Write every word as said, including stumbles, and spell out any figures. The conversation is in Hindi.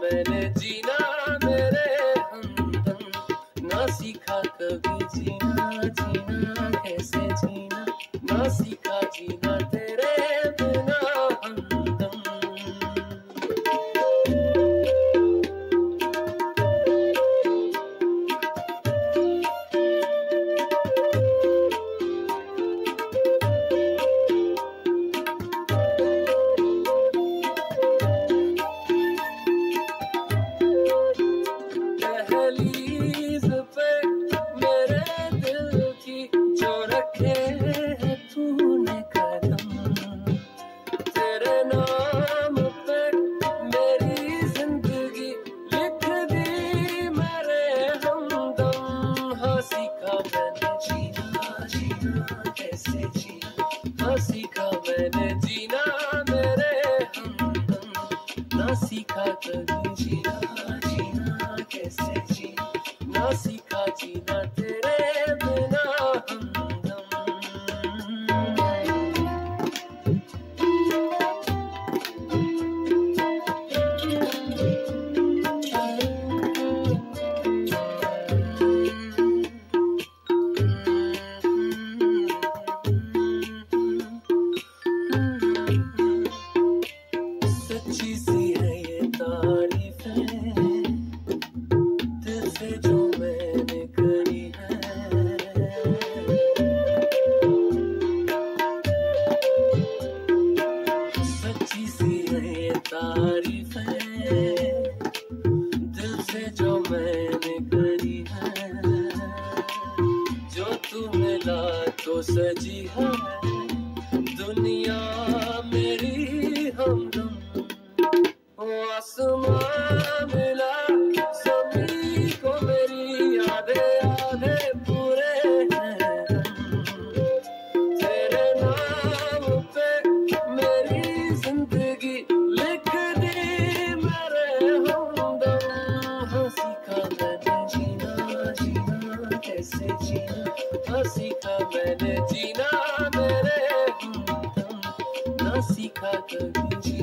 मैंने जीना मेरे हमदम, ना सीखा कभी जीना, जीना कैसे जीना, ना सीखा जीना तेरे बिना हमदम। दहलीज पे मेरे दिल की जो रखे है तूने कदम, तेरे नाम पे मेरी जिंदगी लिख दी मेरे हमदम। हाँ सीखा मैंने जीना, जीना कैसे जीना, हाँ सीखा मैंने जीना मेरे हमदम, ना सीखा कभी जीना, जीना कैसे जीना, ना सीखा जीना तेरे बिना हमदम। सच्ची सी है ये तारीफें दिल से जो मैंने करी है, सच्ची सी है ये तारीफें दिल से जो मैंने करी है, जो तू मिला तो सजी है दुनिया मेरी हमदम। ओ आसमां मिला ज़मीं को मेरी आधे आधे पूरे हैं, तेरे नाम पे मेरी जिंदगी लिख दी मेरे हमदम। हाँ सीखा मैंने जीना, जीना कैसे जीना, हाँ सीखा मैंने जीना मेरे हमदम, ना सीखा कभी जीना।